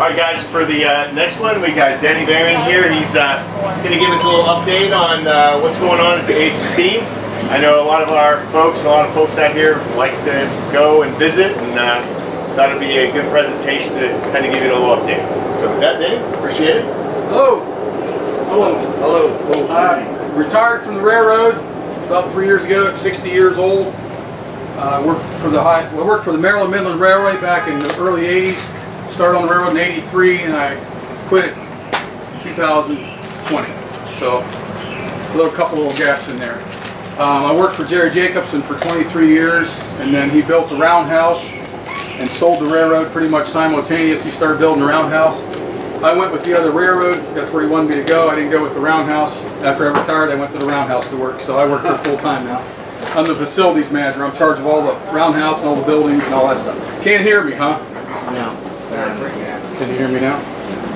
Alright guys, for the next one we got Denny Varian here. He's going to give us a little update on what's going on at the Age of Steam. I know a lot of our folks and a lot of folks out here like to go and visit, and thought it would be a good presentation to kind of give you a little update. So with that, Denny, appreciate it. Hello. Hello. Hello. Retired from the railroad about 3 years ago at 60 years old. Worked for the Maryland Midland Railway back in the early 80s. Started on the railroad in 83 and I quit it in 2020. So a couple little gaps in there. I worked for Jerry Jacobson for 23 years, and then he built the Roundhouse and sold the railroad pretty much simultaneously. He started building the Roundhouse. I went with the other railroad. That's where he wanted me to go. I didn't go with the Roundhouse. After I retired, I went to the Roundhouse to work. So I work there full time now. I'm the facilities manager. I'm in charge of all the Roundhouse and all the buildings and all that stuff. Can't hear me, huh? No. Can you hear me now?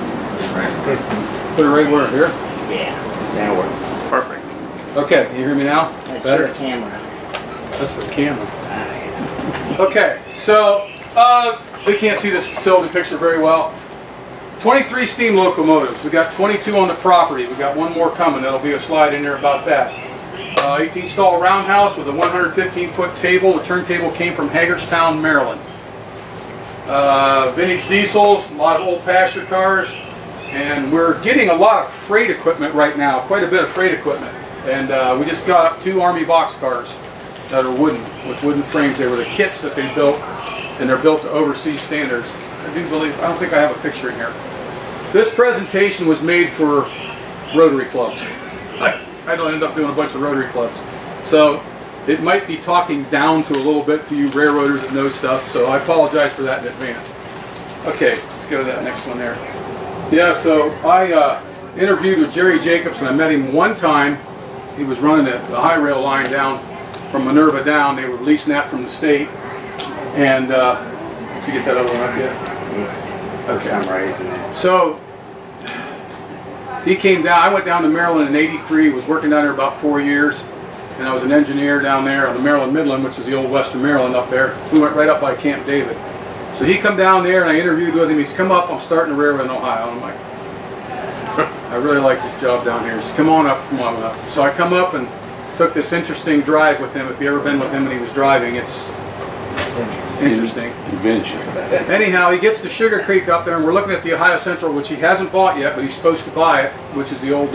Put it right where? Here? Yeah, that'll work. Perfect. Okay, can you hear me now? That's Better? for the camera. That's for the camera. Okay, so they can't see this facility picture very well. 23 steam locomotives. We got 22 on the property. We got one more coming. There'll be a slide in there about that. 18 stall roundhouse with a 115-foot table. The turntable came from Hagerstown, Maryland. Vintage diesels, a lot of old pasture cars, and we're getting a lot of freight equipment right now, quite a bit of freight equipment. And we just got up 2 Army box cars that are wooden, with wooden frames. They were the kits that they built, and they're built to overseas standards. I don't think I have a picture in here. This presentation was made for Rotary clubs. I don't end up doing a bunch of Rotary clubs. So it might be talking down to a little bit to you railroaders that know stuff, so I apologize for that in advance. Okay, let's go to that next one there. Yeah, so I interviewed with Jerry Jacobson. I met him one time. He was running the high rail line down from Minerva down. They were leasing that from the state. And did you get that other one up yet? Yes. For some reason. So he came down. I went down to Maryland in '83. Was working down there about 4 years. And I was an engineer down there on the Maryland Midland, which is the old Western Maryland up there. We went right up by Camp David. So he come down there and I interviewed with him. He said, come up, I'm starting a railroad in Ohio. I'm like, I really like this job down here. He said, come on up, come on up. So I come up and took this interesting drive with him. If you've ever been with him when he was driving, it's interesting. Adventure. Anyhow, he gets to Sugar Creek up there, and we're looking at the Ohio Central, which he hasn't bought yet, but he's supposed to buy it, which is the old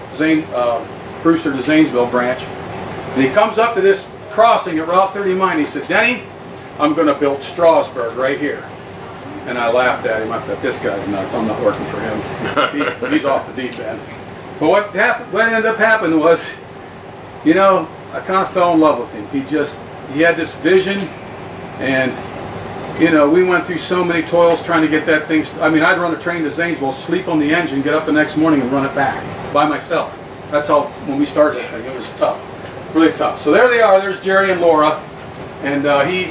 Brewster to Zanesville branch. And he comes up to this crossing at Route 39. He said, Denny, I'm going to build Strasburg right here. And I laughed at him. I thought, this guy's nuts. I'm not working for him. He's off the deep end. But what ended up happening was, you know, I kind of fell in love with him. He had this vision, and, you know, we went through so many toils trying to get that thing. I mean, I'd run a train to Zanesville, sleep on the engine, get up the next morning and run it back by myself. That's how, when we started that thing, it was tough. Really tough. So there they are. There's Jerry and Laura, and he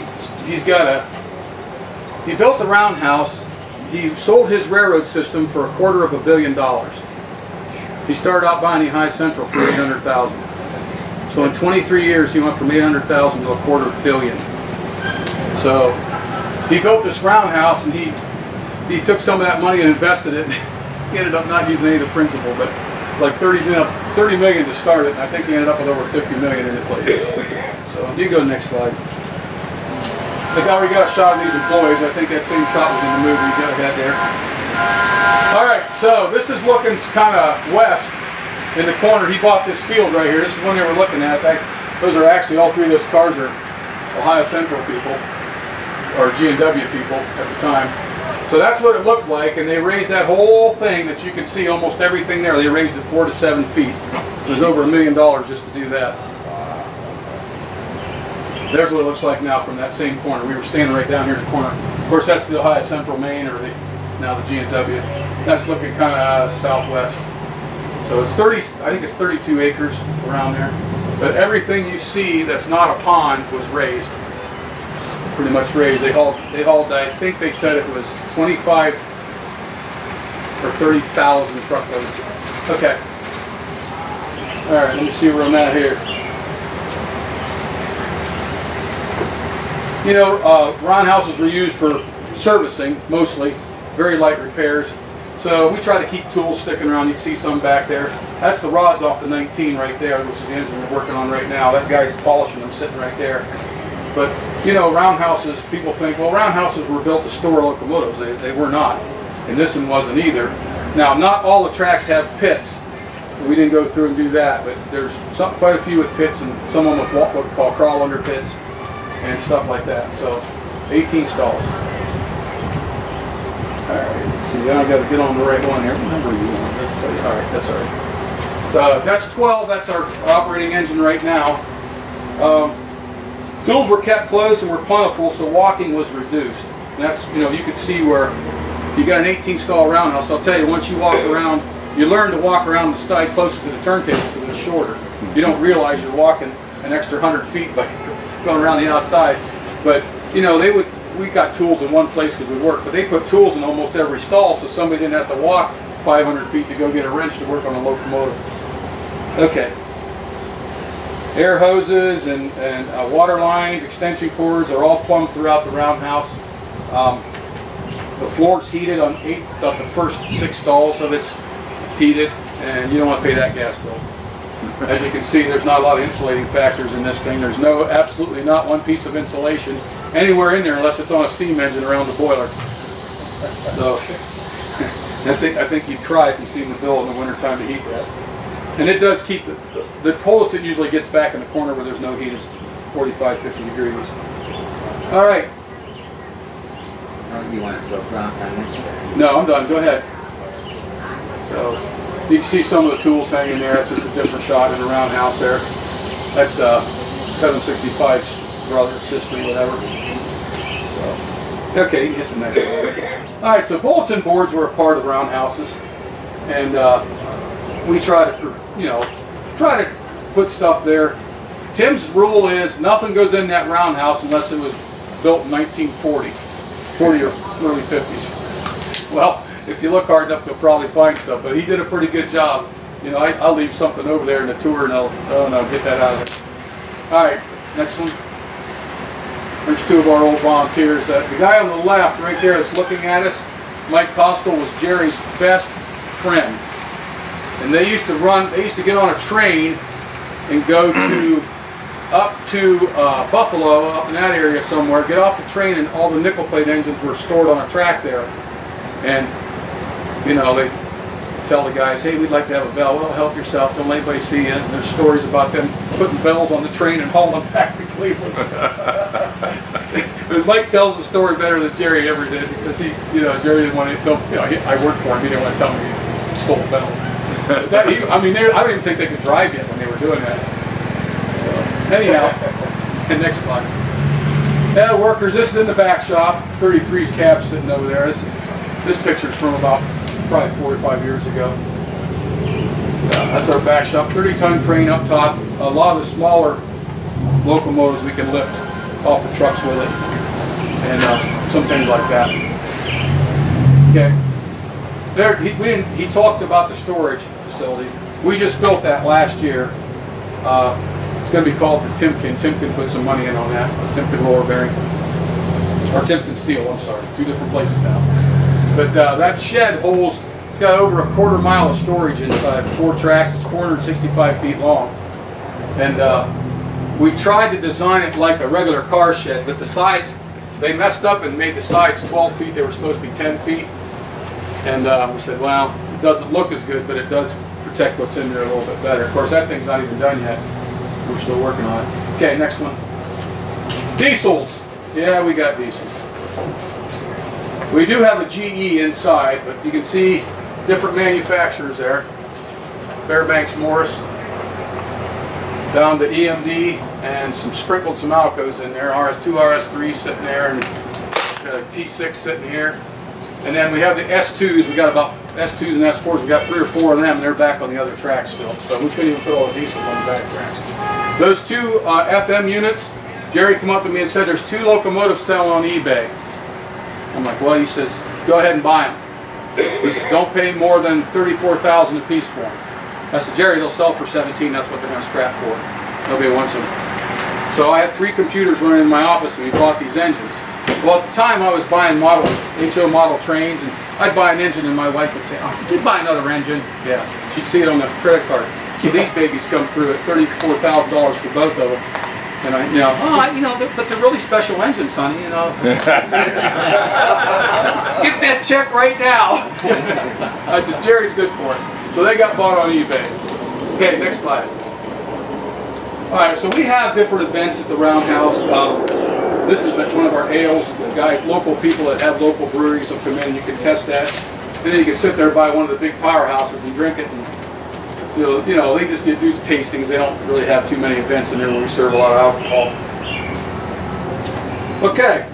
built the Roundhouse. He sold his railroad system for $250 million. He started out buying the Ohio Central for $800,000. So in 23 years, he went from $800,000 to $250 million. So he built this Roundhouse, and he took some of that money and invested it. He ended up not using any of the principal, but like $30 million to start it, and I think he ended up with over $50 million in the place. So you go to the next slide. I think I already got a shot of these employees. I think that same shot was in the movie. You got ahead there. All right, so this is looking kind of west in the corner. He bought this field right here. This is one they were looking at. Those are actually, all 3 of those cars are Ohio Central people, or G&W people at the time. So that's what it looked like, and they raised that whole thing that you can see, almost everything there. They raised it 4 to 7 feet. It was over $1 million just to do that. There's what it looks like now from that same corner. We were standing right down here in the corner. Of course, that's the Ohio Central Main, or now the G&W. That's looking kind of southwest. So it's I think it's 32 acres around there. But everything you see that's not a pond was raised. Pretty much raised. They hauled, I think they said it was 25 or 30,000 truckloads. Okay. All right, let me see where I'm at here. You know, roundhouses were used for servicing mostly. very light repairs. So we try to keep tools sticking around. You can see some back there. That's the rods off the 19 right there, which is the engine we're working on right now. That guy's polishing them sitting right there. But, you know, roundhouses, people think, well, roundhouses were built to store locomotives. They were not. And this one wasn't either. Now, not all the tracks have pits. We didn't go through and do that, but there's quite a few with pits, and some of them with what we call crawl under pits and stuff like that. So, 18 stalls. Alright, let's see, I got to get on the right one here. What number are you on? Alright, that's alright. That's 12, that's our operating engine right now. Tools were kept close and were plentiful, so walking was reduced. And that's, you know, you could see where you got an 18 stall roundhouse. I'll tell you, once you walk around, you learn to walk around the side closer to the turntable because it's shorter. You don't realize you're walking an extra 100 feet by going around the outside. But, you know, we got tools in one place because we work, but they put tools in almost every stall so somebody didn't have to walk 500 feet to go get a wrench to work on a locomotive. Okay. Air hoses and water lines, extension cords are all plumbed throughout the roundhouse. The floor's heated on 8 of the first 6 stalls, so it's heated, and you don't want to pay that gas bill. As you can see, there's not a lot of insulating factors in this thing. There's absolutely not one piece of insulation anywhere in there unless it's on a steam engine around the boiler. So I think you'd cry if you seen the bill in the wintertime to heat that. And it does keep the coldest it usually gets back in the corner where there's no heat is 45, 50 degrees. All right. You want to slow down on this? No, I'm done. Go ahead. So you can see some of the tools hanging there. That's just a different shot in the roundhouse there. That's 765 brother, sister, whatever. So, okay, you can hit the next one. All right, so bulletin boards were a part of roundhouses, and we try to, you know, put stuff there. Tim's rule is nothing goes in that roundhouse unless it was built in 1940, 40 or early 50s. Well, if you look hard enough, you'll probably find stuff, but he did a pretty good job. You know, I'll leave something over there in the tour and I'll get that out of it. All right, next one. There's 2 of our old volunteers. The guy on the left right there that's looking at us, Mike Costle, was Jerry's best friend. And they used to get on a train and go up to Buffalo, up in that area somewhere, get off the train, and all the nickel plate engines were stored on a track there. And, you know, they tell the guys, hey, we'd like to have a bell. Well, help yourself, don't let anybody see you. And there's stories about them putting bells on the train and hauling them back to Cleveland. But Mike tells the story better than Jerry ever did, because Jerry didn't want to, I worked for him, he didn't want to tell me he stole a bell. I don't even think they could drive yet when they were doing that. So, anyhow, and next slide. Yeah, workers, this is in the back shop. 33's cab sitting over there. This picture's from about probably 4 or 5 years ago. That's our back shop. 30-ton crane up top. A lot of the smaller locomotives we can lift off the trucks with it, and some things like that. Okay. There, he talked about the storage facility. We just built that last year. It's going to be called the Timken. Timken put some money in on that. Timken roller bearing. Or Timken steel, I'm sorry. 2 different places now. But that shed holds, it's got over a quarter mile of storage inside. 4 tracks, it's 465 feet long. And we tried to design it like a regular car shed, but the sides, they messed up and made the sides 12 feet. They were supposed to be 10 feet. And we said, well, it doesn't look as good, but it does protect what's in there a little bit better. Of course, that thing's not even done yet. We're still working on it. Okay, next one. Diesels. Yeah, we got diesels. We do have a GE inside, but you can see different manufacturers there. Fairbanks Morris, down to EMD, and sprinkled some Alcos in there. Two RS3s sitting there, and a T6 sitting here. And then we have the S2s. We got about S2s and S4s. We got 3 or 4 of them, and they're back on the other tracks still. So we couldn't even put all the diesels on the back tracks. Those 2 FM units, Jerry came up to me and said, there's 2 locomotives selling on eBay. I'm like, well, he says, go ahead and buy them. He says, don't pay more than $34,000 a piece for them. I said, Jerry, they'll sell for 17. That's what they're going to scrap for. Nobody wants them. So I had 3 computers running in my office, and we bought these engines. Well, at the time I was buying HO model trains, and I'd buy an engine and my wife would say, "Oh, did you buy another engine?" Yeah. She'd see it on the credit card. So these babies come through at $34,000 for both of them. And but they're really special engines, honey, you know. Get that check right now. I said, Jerry's good for it. So they got bought on eBay. Okay, next slide. All right, so we have different events at the Roundhouse. This is at one of our ales. The guys, local people that have local breweries will come in. You can test that. And then you can sit there by one of the big powerhouses and drink it. And, so, you know, they just do tastings. They don't really have too many events in there where we serve a lot of alcohol. Okay.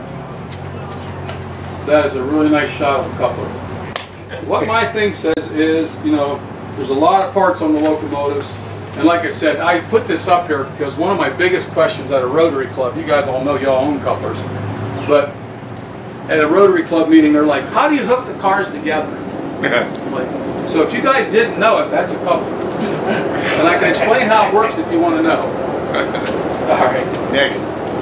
That is a really nice shot of a coupler. What my thing says is, you know, there's a lot of parts on the locomotives. And like I said, I put this up here because one of my biggest questions at a Rotary Club, you guys all know y'all own couplers, but at a Rotary Club meeting, they're like, how do you hook the cars together? I'm like, so if you guys didn't know it, that's a coupler. And I can explain how it works if you want to know. All right. Next.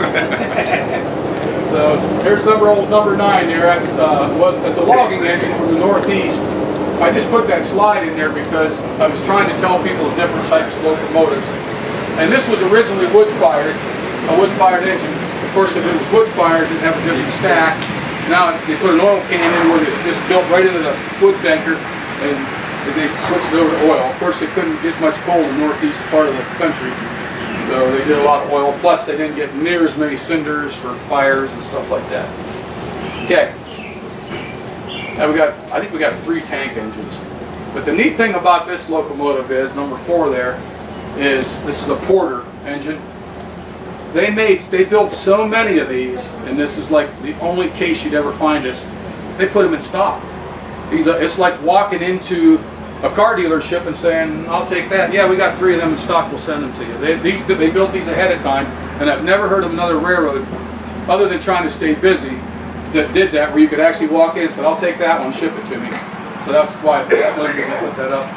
So here's number 9 there. That's it's a logging engine from the Northeast. I just put that slide in there because I was trying to tell people the different types of locomotives. And this was originally wood-fired, a wood-fired engine. Of course, if it was wood-fired, it would have a different stack. Now they put an oil can in where it just built right into the wood banker, and they switched it over to oil. Of course, they couldn't get much coal in the northeast part of the country, so they did a lot of oil. Plus, they didn't get near as many cinders for fires and stuff like that. Okay. Now I think we got 3 tank engines. But the neat thing about this locomotive is, number 4 there, is this is a Porter engine. They built so many of these, and this is like the only case you'd ever find this. They put them in stock. It's like walking into a car dealership and saying, "I'll take that. Yeah, we got 3 of them in stock. We'll send them to you." They built these ahead of time, and I've never heard of another railroad, other than trying to stay busy, that did that, where you could actually walk in and say, "I'll take that one, ship it to me." So that's why I put that up.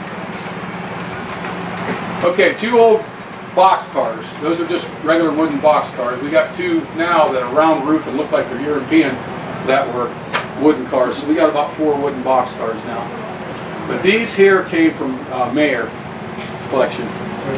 Okay, 2 old box cars. Those are just regular wooden box cars. We got 2 now that are round roof and look like they're European that were wooden cars. So we got about 4 wooden box cars now. But these here came from Mayer collection.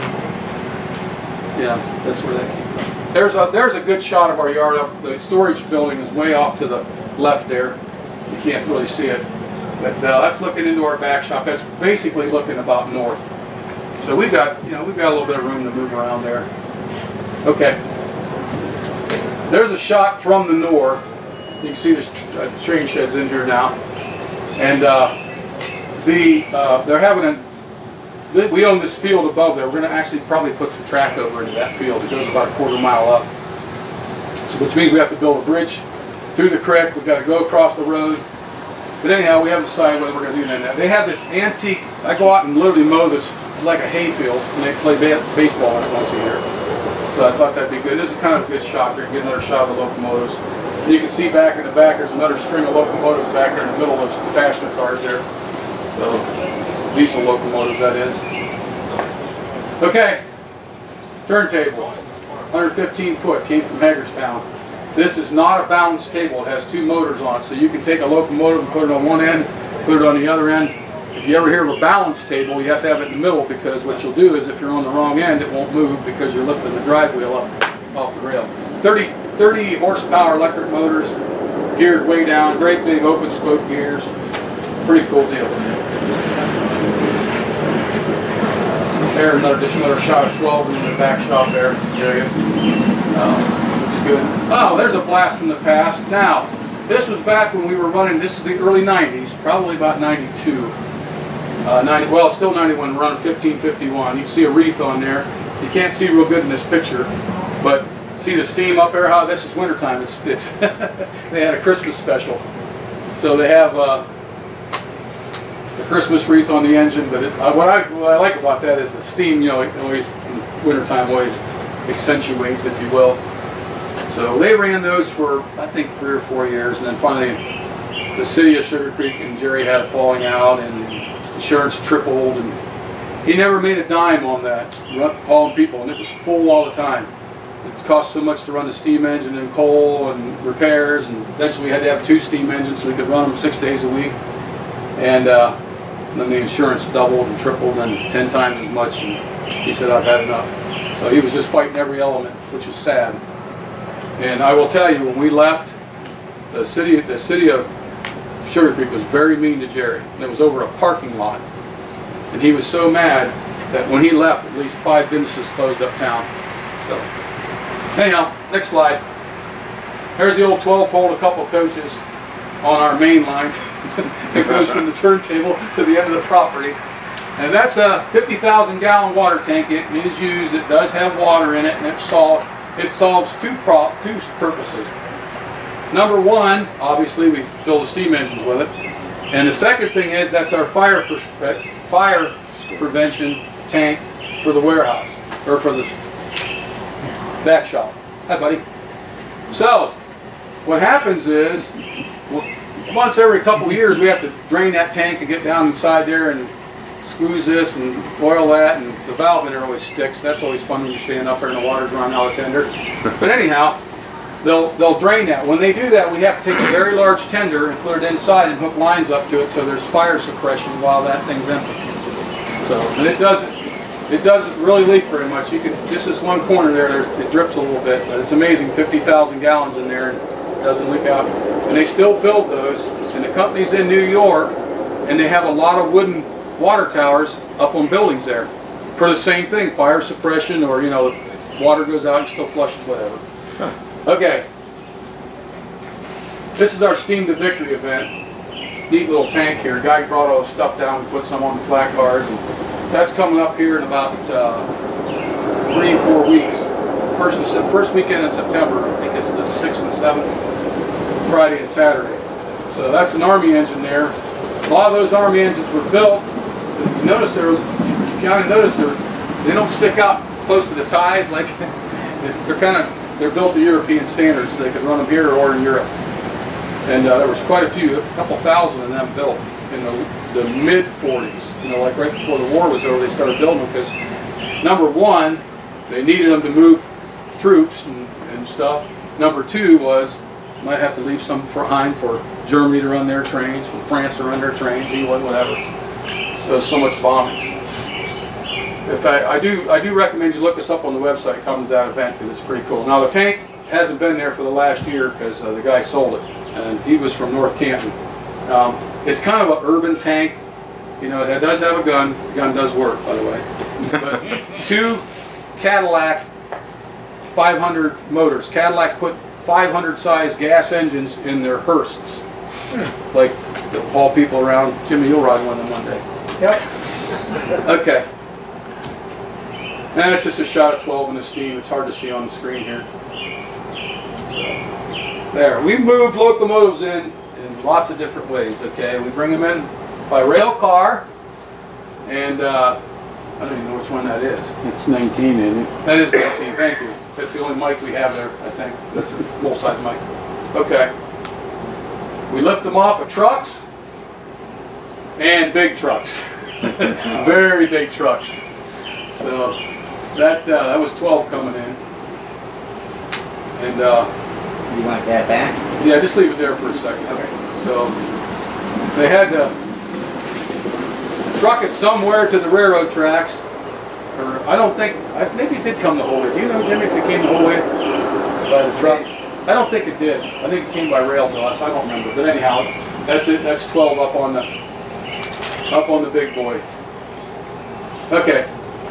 Yeah, that's where that came from. There's a good shot of our yard up. The storage building is way off to the left there. You can't really see it. But that's looking into our back shop. That's basically looking about north. So we've got a little bit of room to move around there. Okay. There's a shot from the north. You can see this train shed's in here now. And they're having we own this field above there. We're going to actually probably put some track over into that field. It goes about a quarter mile up. So, which means we have to build a bridge through the creek. We've got to go across the road. But anyhow, we haven't decided whether we're going to do that. They have this antique, I go out and literally mow this like a hayfield, and they play baseball on it once a year. So I thought that'd be good. This is kind of a good shot there. Get another shot of the locomotives. And you can see back in the back, there's another string of locomotives back there in the middle of those passenger cars there. So, diesel locomotives, that is. Okay, turntable, 115 foot, came from Hagerstown. This is not a balanced table. It has 2 motors on it, so you can take a locomotive and put it on one end, put it on the other end. If you ever hear of a balanced table, you have to have it in the middle, because what you'll do is if you're on the wrong end, it won't move because you're lifting the drive wheel up off the rail. 30 horsepower electric motors, geared way down, great big open spoke gears. Pretty cool deal. There's another shot of 12 in the back shop there area. Looks good. Oh, there's a blast from the past. Now, this was back when we were running, this is the early 90s, probably about 92. Well, still 91, we're running 1551. You can see a wreath on there. You can't see real good in this picture, but see the steam up there? How this is wintertime. It's they had a Christmas special. So they have the Christmas wreath on the engine, but what I like about that is the steam, you know, it always, in wintertime, always accentuates, if you will. So they ran those for, I think, 3 or 4 years, and then finally the city of Sugar Creek and Jerry had a falling out, and insurance tripled, and he never made a dime on that. We went calling people, and it was full all the time. it cost so much to run the steam engine and coal and repairs, and eventually we had to have 2 steam engines so we could run them 6 days a week. And then the insurance doubled and tripled and 10 times as much, and he said, I've had enough. So he was just fighting every element, which is sad. And I will tell you, when we left, the city of Sugar Creek was very mean to Jerry. And it was over a parking lot. And he was so mad that when he left, at least 5 businesses closed uptown. So, anyhow, next slide. There's the old 12-pole, a couple coaches on our main line. It goes from the turntable to the end of the property. And that's a 50,000-gallon water tank. It is used. It does have water in it, and it solves two purposes. Number one, obviously, we fill the steam engines with it. And the second thing is that's our fire prevention tank for the warehouse, or for the back shop. Hi, buddy. So, what happens is, once every couple of years, we have to drain that tank and get down inside there and squeeze this and oil that, and the valve in there always sticks. That's always fun when you're standing up there and the water's running out of tender. But anyhow, they'll drain that. When they do that, we have to take a very large tender and put it inside and hook lines up to it so there's fire suppression while that thing's empty. So, and it doesn't really leak very much. You can just this one corner there, it drips a little bit, but it's amazing. 50,000 gallons in there and it doesn't leak out. And they still build those, and the company's in New York, and they have a lot of wooden water towers up on buildings there for the same thing, fire suppression, or water goes out and still flushes, whatever. Huh. Okay, this is our Steam to Victory event. Neat little tank here. Guy brought all the stuff down and put some on the flat cars, and that's coming up here in about 3 or 4 weeks. First weekend in September. I think it's the 6th and 7th, Friday and Saturday. So that's an Army engine there. A lot of those Army engines were built. You notice you kind of notice they don't stick out close to the ties. Like they're built to European standards, so they could run them here or in Europe. And there was quite a couple thousand of them built in the mid-40s. Like right before the war was over, they started building them because, number one, they needed them to move troops and stuff. Number two was, might have to leave some behind for Germany to run their trains, for France to run their trains, England, whatever. So much bombings. I do recommend you look this up on the website, come to that event, because it's pretty cool. Now the tank hasn't been there for the last year because the guy sold it, and he was from North Canton. It's kind of an urban tank. It does have a gun. The gun does work, by the way. But 2 Cadillac 500 motors. Cadillac put 500 size gas engines in their Hearsts. Like the haul people around. Jimmy, you'll ride one of them one day. Yep. Okay. And it's just a shot of 12 in the Steam. It's hard to see on the screen here. So, there. We moved locomotives in lots of different ways, okay? We bring them in by rail car, and I don't even know which one that is. It's 19, isn't it? That is 19, thank you. That's the only mic we have there, I think. That's a full-size mic. Okay. We lift them off of trucks and big trucks. Very big trucks. So that was 12 coming in. And you want that back? yeah, just leave it there for a second. Okay. So they had to truck it somewhere to the railroad tracks. Or maybe it did come the whole way. Do you know, Jimmy, if it came the whole way by the truck? I don't think it did. I think it came by rail to us. I don't remember. But anyhow, that's it. That's 12 up on the big boy. Okay.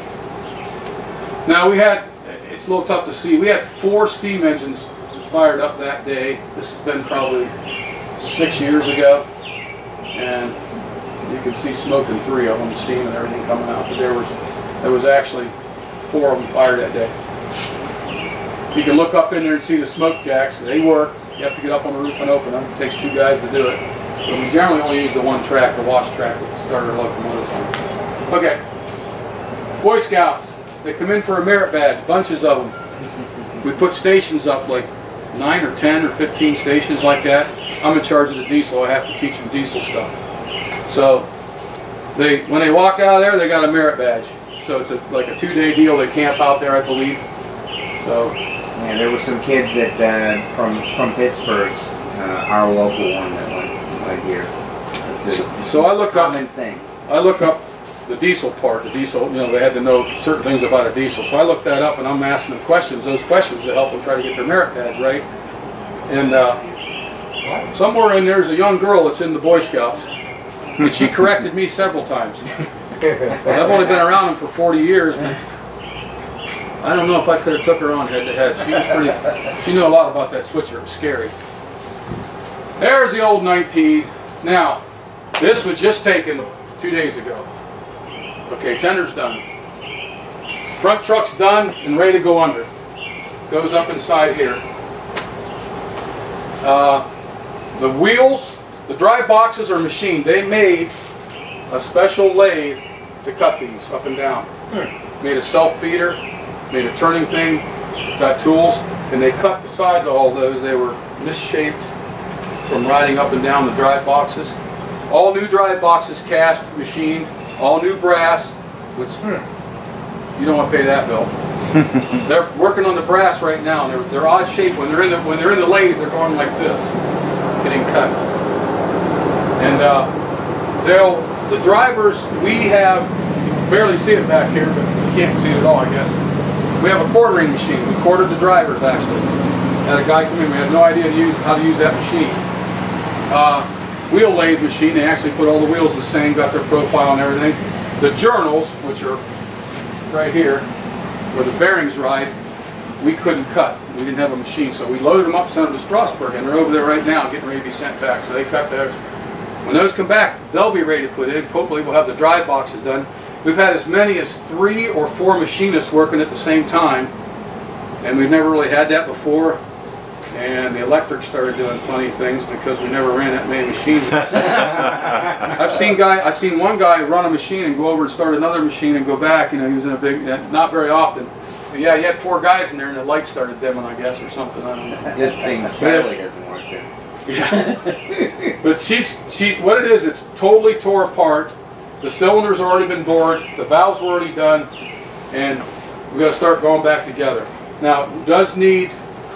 Now it's a little tough to see. We had 4 steam engines fired up that day. This has been probably 6 years ago. And you can see smoke in 3 of them, steam and everything coming out. But there was actually 4 of them fired that day. You can look up in there and see the smoke jacks. They work. You have to get up on the roof and open them. It takes 2 guys to do it. But we generally only use the one track, the wash track, that started our locomotives on. Okay. Boy Scouts. They come in for a merit badge, bunches of them. We put stations up, like 9 or 10 or 15 stations like that. I'm in charge of the diesel. I have to teach them diesel stuff. So when they walk out of there, they got a merit badge. So it's like a 2-day deal. They camp out there, I believe. So Yeah, there were some kids that from Pittsburgh, our local one that went here. That's a So I looked up. common thing. I look up the diesel part. The diesel, you know, they had to know certain things about a diesel. So I looked that up, and I'm asking them questions. Those questions to help them try to get their merit badge right. And somewhere in there's a young girl that's in the Boy Scouts, and she corrected me several times. I've only been around them for 40 years. I don't know if I could have took her on head to head. She was pretty. She knew a lot about that switcher. It was scary. There's the old 19. Now, this was just taken 2 days ago. Okay, tender's done. Front truck's done and ready to go under. Goes up inside here. The wheels, the drive boxes are machined. They made a special lathe to cut these up and down. Made a self-feeder, made a turning thing, got tools, and they cut the sides of all those. They were misshaped from riding up and down the drive boxes. All new drive boxes, cast, machined, all new brass, which you don't want to pay that bill. They're working on the brass right now, and they're odd shape. When they're in the lathe, they're going like this, getting cut. And the drivers, we have, you can barely see it back here, but you can't see it at all, I guess. We have a quartering machine. We quartered the drivers actually. Had a guy come in. We had no idea how to use that machine. Wheel lathe machine. They actually put all the wheels the same, got their profile and everything. The journals, which are right here, where the bearings ride, we couldn't cut. We didn't have a machine, so we loaded them up, sent them to Strasbourg, and they're over there right now getting ready to be sent back. So they cut those. When those come back, they'll be ready to put in. Hopefully we'll have the drive boxes done. We've had as many as 3 or 4 machinists working at the same time, and we've never really had that before. And the electric started doing funny things because we never ran that many machines. I've seen one guy run a machine and go over and start another machine and go back. You know, he was in a big, not very often. But yeah, he had 4 guys in there, and the lights started dimming, I guess, or something. I don't know. Good thing the trailer doesn't work there. Yeah. But what it is, it's totally tore apart. The cylinders have already been bored, the valves were already done, and we've got to start going back together. Now, it does need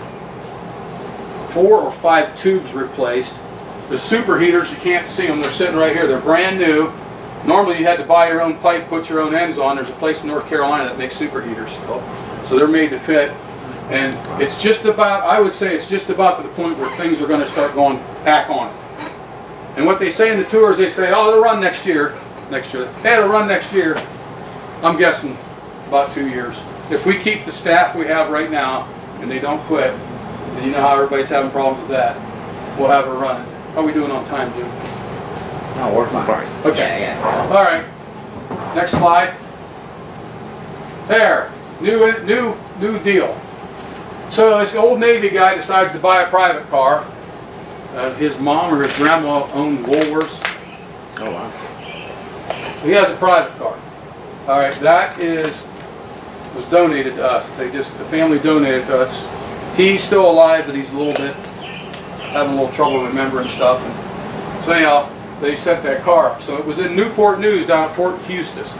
4 or 5 tubes replaced. The superheaters, you can't see them, they're sitting right here. They're brand new. Normally you had to buy your own pipe, put your own ends on. There's a place in North Carolina that makes superheaters still. So they're made to fit. And it's just about, I would say it's just about to the point where things are going to start going back on. And what they say in the tours, they say, oh, they'll run next year. Hey, it'll run next year. I'm guessing about 2 years. If we keep the staff we have right now and they don't quit, and you know how everybody's having problems with that, we'll have her running. How are we doing on time, Jim? No, we're fine. Okay. Yeah. All right. Next slide. There. New deal. So this old Navy guy decides to buy a private car. His mom or his grandma owned Woolworths. Oh wow. He has a private car. All right, that was donated to us. The family donated to us. He's still alive, but he's a little bit having a little trouble remembering stuff. And so anyhow, they sent that car up. So it was in Newport News down at Fort Eustis.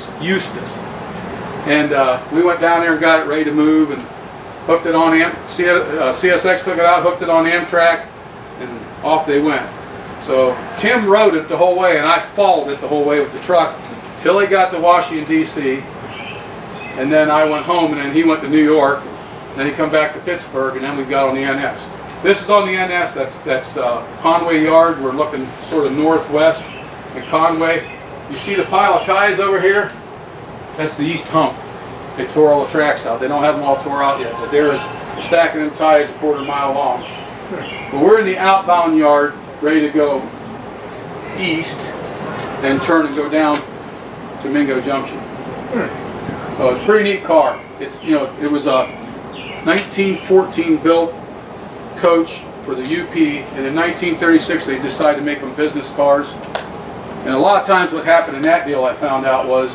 And we went down there and got it ready to move and hooked it on CSX took it out, hooked it on Amtrak, and off they went. So Tim rode it the whole way, and I followed it the whole way with the truck till he got to Washington, D.C. And then I went home, and then he went to New York. Then he come back to Pittsburgh, and then we got on the NS. This is on the NS. That's Conway Yard. We're looking sort of northwest at Conway. You see the pile of ties over here? That's the east hump. They tore all the tracks out. They don't have them all tore out yet, but they're stacking them ties a quarter mile long. But we're in the outbound yard, ready to go east and turn and go down to Mingo Junction. So it's a pretty neat car. It's, you know, it was a 1914 built coach for the UP, and in 1936 they decided to make them business cars. And a lot of times what happened in that deal, I found out, was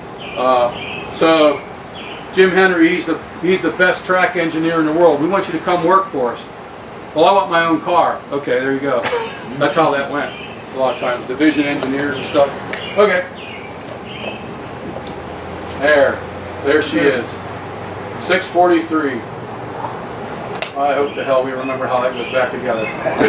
so Jim Henry, he's the best track engineer in the world. We want you to come work for us. Well, I want my own car. Okay, there you go. That's how that went. A lot of times, division engineers and stuff. Okay. There she is. 643. I hope to hell we remember how that goes back together.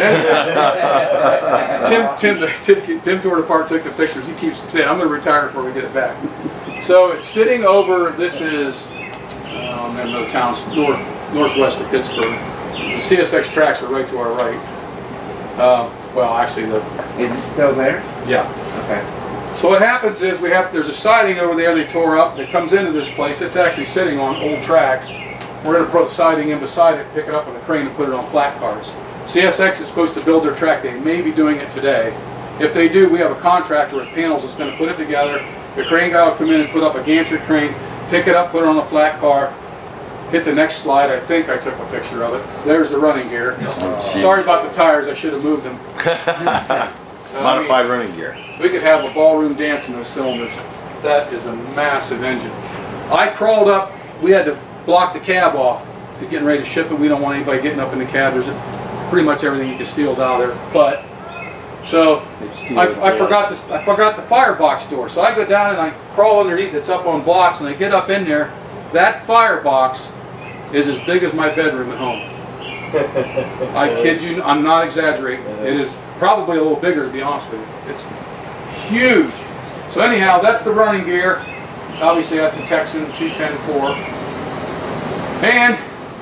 Tim tore it apart, took the pictures. He keeps saying, I'm going to retire before we get it back. So it's sitting over, this is, I don't know towns, northwest of Pittsburgh. The CSX tracks are right to our right. Well, actually, is it still there? Yeah. Okay. So what happens is there's a siding over there they tore up that comes into this place. It's actually sitting on old tracks. We're going to put siding in beside it, pick it up on the crane and put it on flat cars. CSX is supposed to build their track. They may be doing it today. If they do, we have a contractor with panels that's going to put it together. The crane guy will come in and put up a gantry crane, pick it up, put it on a flat car, hit the next slide. I think I took a picture of it. There's the running gear. Oh, sorry about the tires. I should have moved them. Modified running gear. We could have a ballroom dance in those cylinders. That is a massive engine. I crawled up. We had to block the cab off to getting ready to ship it. We don't want anybody getting up in the cab. There's pretty much everything you can steal is out of there. But so I forgot the firebox door. So I go down and I crawl underneath. It's up on blocks, and I get up in there. That firebox is as big as my bedroom at home. I kid you, I'm not exaggerating. It is probably a little bigger, to be honest with you. It's huge. So anyhow, that's the running gear. Obviously that's a Texan 210-4. And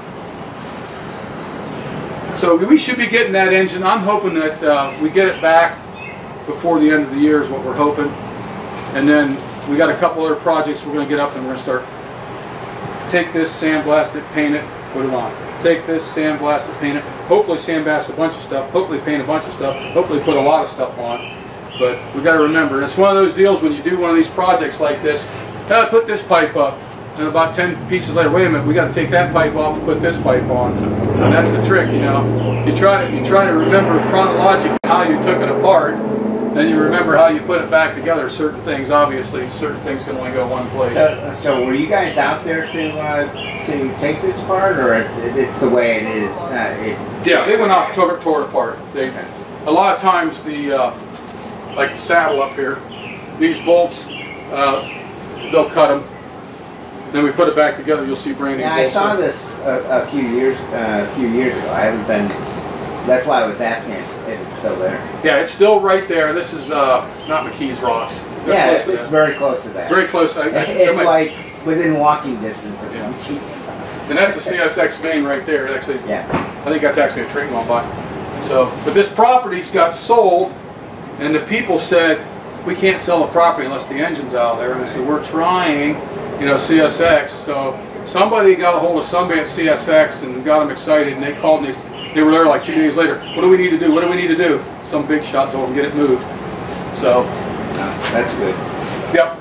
so we should be getting that engine. I'm hoping that we get it back before the end of the year is what we're hoping. And then we got a couple other projects we're going to get up and we're going to start. Take this, sandblast it, paint it, put it on. Take this, sandblast it, paint it. Hopefully sandblast a bunch of stuff. Hopefully paint a bunch of stuff. Hopefully put a lot of stuff on. But we got to remember, and it's one of those deals when you do one of these projects like this. Put this pipe up, and about 10 pieces later, wait a minute, we got to take that pipe off and put this pipe on. And that's the trick, you know. You try to remember chronologically how you took it apart. Then you remember how you put it back together. Certain things, obviously, certain things can only go one place. So were you guys out there to take this apart, or it's the way it is? Yeah, they went out and tore it apart. A lot of times like the saddle up here, these bolts, they'll cut them. Then we put it back together. You'll see branding. Yeah, I saw this a few years ago. I haven't been. That's why I was asking if it's still there. Yeah, it's still right there. This is not McKee's Rocks. They're it's very close to that. Very close. It's like within walking distance of McKee's. And that's the CSX main right there. Actually, yeah. I think that's actually a train going by. So, but this property's got sold, and the people said we can't sell the property unless the engine's out there. And they said we're trying, you know, CSX. So somebody got a hold of somebody at CSX and got them excited, and they called me. They were there like 2 days later. What do we need to do? What do we need to do? Some big shot told them get it moved. So that's good. Yep.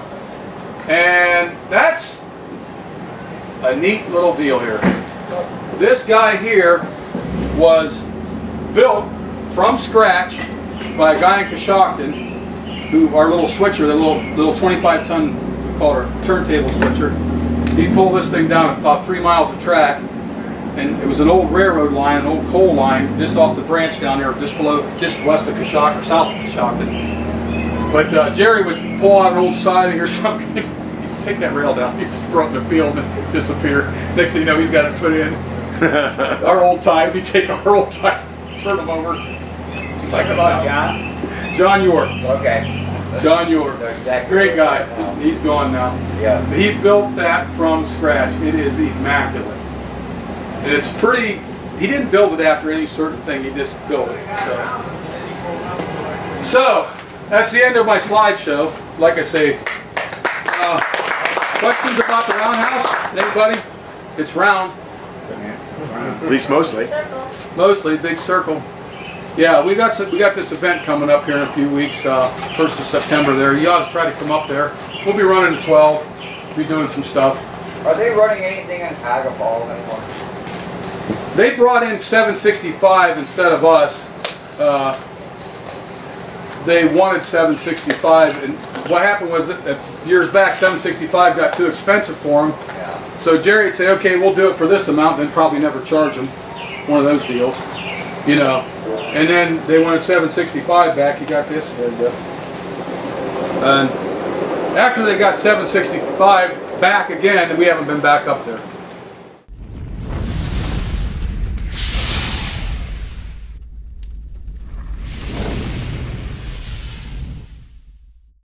And that's a neat little deal here. This guy here was built from scratch by a guy in Coshocton, who our little switcher, the little 25-ton, we call her turntable switcher. He pulled this thing down about 3 miles of track. And it was an old railroad line, an old coal line, just off the branch down there, just west of Coshocton, south of Coshocton. But Jerry would pull out an old siding or something, he'd take that rail down, he'd just throw it in the field and disappear. Next thing you know, he's got it put in. Our old ties, he'd take our old ties, turn them over. Like about John? John York. Okay. John York. Exactly. Great guy. He's gone now. Yeah. He built that from scratch. It is immaculate. And it's pretty, he didn't build it after any certain thing, he just built it. So that's the end of my slideshow. Like I say, questions about the roundhouse? Anybody? It's round. At least mostly. Mostly, big circle. Yeah, we got this event coming up here in a few weeks, 1st of September there. You ought to try to come up there. We'll be running at 12, be doing some stuff. Are they running anything in Niagara Falls anymore? They brought in 765 instead of us. They wanted 765, and what happened was that years back 765 got too expensive for them. Yeah. So Jerry would say, okay, we'll do it for this amount, then probably never charge them. One of those deals, you know. And then they wanted 765 back. You got this? And after they got 765 back again, we haven't been back up there.